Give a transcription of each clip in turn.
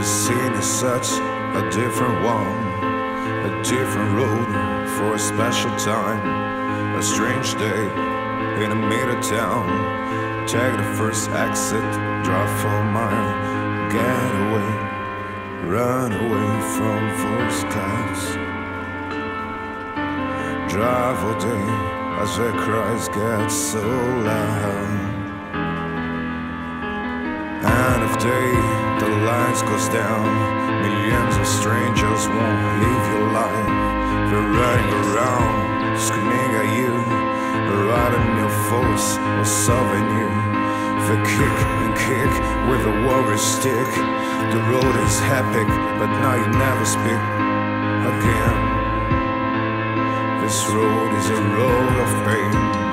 scene is such a different one, a different road for a special time, a strange day in a middle town. Take the first exit, drive for a mile, get away, run away from those clouds. Drive all day as their cries get so loud. And if day the lights goes down, millions of strangers won't leave your life. They're running around, screaming at you, riding your foes or solving you. They kick and kick with a warrior stick. The road is epic, but now you never speak again. This road is a road of pain.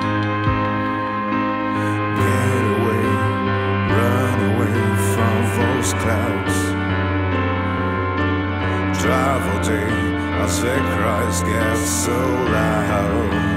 Get away, run away from those clouds. Drive all day as their cries get so loud.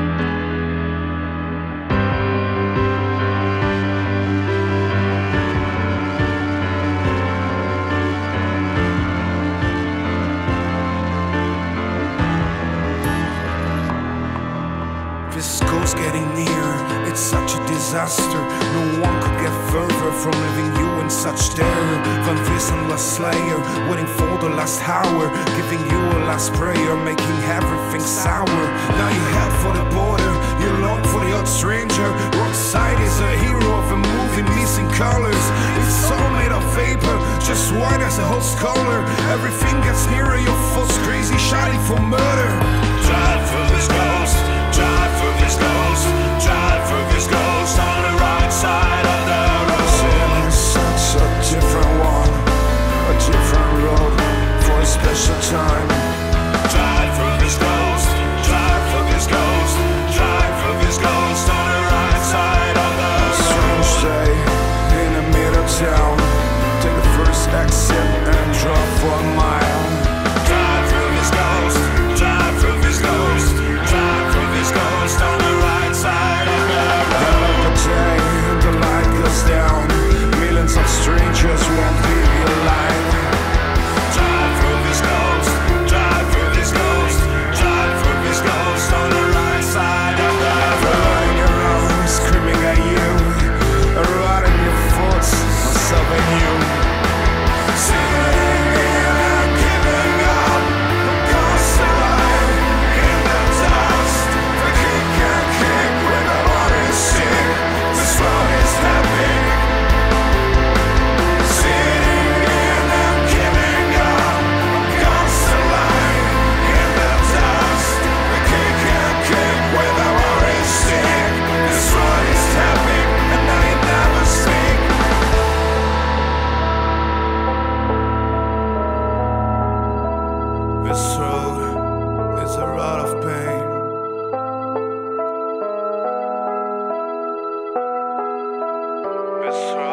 This ghost getting near, it's such a disaster. No one could get further from leaving you in such terror. Van this endless slayer, waiting for the last hour, giving you a last prayer, making everything sour. Now you head for the border, you long for the odd stranger. Roadside is a hero of a movie missing colors. It's all made of vapor, just white as a whole scholar. Everything gets nearer, your thoughts crazy, shouting for murder. Drive for this ghost, drive for this ghost, drive for this ghost on the right side of the road. Sin is such a different one, a different road for a special time. Drive for this ghost, drive for this ghost, drive for this ghost on the right side of the road. Strange day in the middle town. Take the first exit and drive for a mile. Drive for this ghost, drive for this ghost, drive for this ghost on the right side of the road. The day the light goes down, millions of strangers won't leave you alive. Drive for this ghost, drive for this ghost, drive for this ghost on the right side of the road. Running around, screaming at you, riding your thoughts, solving you. Singing and giving up, ghosts alive in the dust. The kick and kick when the water is sick. This road is happy. Singing and giving up, ghosts alive in the dust. The kick and kick when the water is sick. This road is happy, and now you never speak. This road is a road of pain. This road